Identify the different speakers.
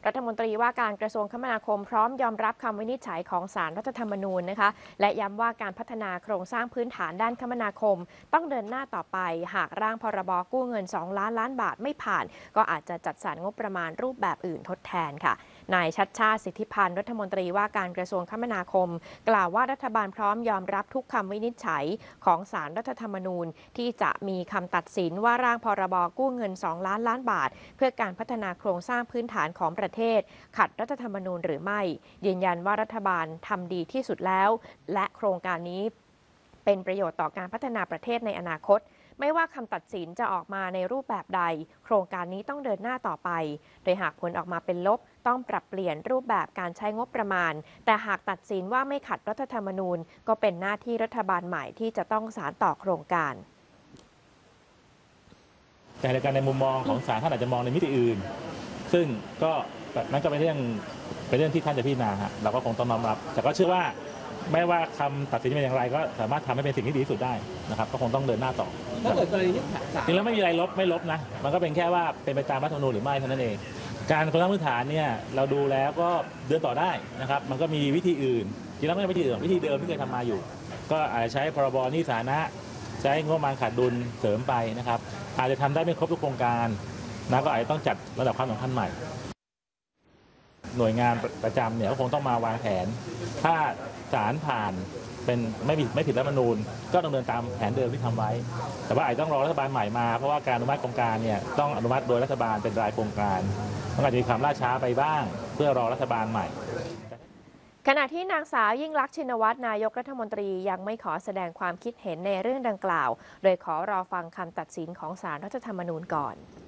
Speaker 1: รัฐมนตรีว่าการกระทรวงคมนาคมพร้อมยอมรับคำวินิจฉัยของศาลรัฐธรรมนูญนะคะและย้ำว่าการพัฒนาโครงสร้างพื้นฐานด้านคมนาคมต้องเดินหน้าต่อไปหากร่างพรบกู้เงิน2 ล้านล้านบาทไม่ผ่านก็อาจจะจัดสรรงบประมาณรูปแบบอื่นทดแทนค่ะนายชัชชาติสิทธิพันธ์รัฐมนตรีว่าการกระทรวงคมนาคมกล่าวว่ารัฐบาลพร้อมยอมรับทุกคำวินิจฉัยของศาลรัฐธรรมนูญที่จะมีคำตัดสินว่าร่างพรบกู้เงิน2 ล้านล้านบาทเพื่อการพัฒนาโครงสร้างพื้นฐานของประเทศขัดรัฐธรรมนูญหรือไม่ยืนยันว่ารัฐบาลทำดีที่สุดแล้วและโครงการนี้เป็นประโยชน์ต่อการพัฒนาประเทศในอนาคตไม่ว่าคำตัดสินจะออกมาในรูปแบบใดโครงการนี้ต้องเดินหน้าต่อไปโดยหากผลออกมาเป็นลบต้องปรับเปลี่ยนรูปแบบการใช้งบประมาณแต่หากตัดสินว่าไม่ขัดรัฐธรรมนูญก็เป็นหน้าที่รัฐบาลใหม่ที่จะต้องสานต่อโครงการ
Speaker 2: แต่ในมุมมองของศาลท่านอาจจะมองในมิติอื่นซึ่งก็นั่นก็เป็นเรื่องที่ท่านจะพิจารณาเราก็คงต้องน้อมรับแต่ก็เชื่อว่าไม่ว่าคำตัดสินเป็นอย่างไรก็สามารถทำให้เป็นสิ่งที่ดีที่สุดได้นะครับก็คงต้องเดินหน้าต่อ
Speaker 3: ถ้าเกิดกรณีที่
Speaker 2: จริงแล้วไม่มีอะไรลบไม่ลบนะมันก็เป็นแค่ว่าเป็นไปตามรัฐธรรมนูญหรือไม่เท่านั้นเองการโครงสร้างพื้นฐานเนี่ยเราดูแล้วก็เดินต่อได้นะครับมันก็มีวิธีอื่นจริงแล้วไม่ใช่วิธีอื่นวิธีเดิมที่เคยทำมาอยู่ก็อาจจะใช้พรบหนี้สาธารณะใช้งบประมาณขาดดุลเสริมไปนะครับอาจจะทำได้ไม่ครบทุกโครงการนะก็อาจจะต้องจัดระดับความสำคัญใหม่หน่วยงานประจำเนี่ยก็คงต้องมาวางแผนถ้าศาลผ่านเป็นไม่ผิดรัฐธรรมนูญก็ต้องเดินตามแผนเดิมที่ทำไว้แต่ว่าอาจจะต้องรอรัฐบาลใหม่มาเพราะว่าการอนุมัติโครงการเนี่ยต้องอนุมัติโดยรัฐบาลเป็นรายโครงการมันอาจจะมีความล่าช้าไปบ้างเพื่อรอรัฐบาลใหม่
Speaker 1: ขณะที่นางสาวยิ่งลักษณ์ชินวัตรนายกรัฐมนตรียังไม่ขอแสดงความคิดเห็นในเรื่องดังกล่าวโดยขอรอฟังคำตัดสินของศาลรัฐธรรมนูญก่อน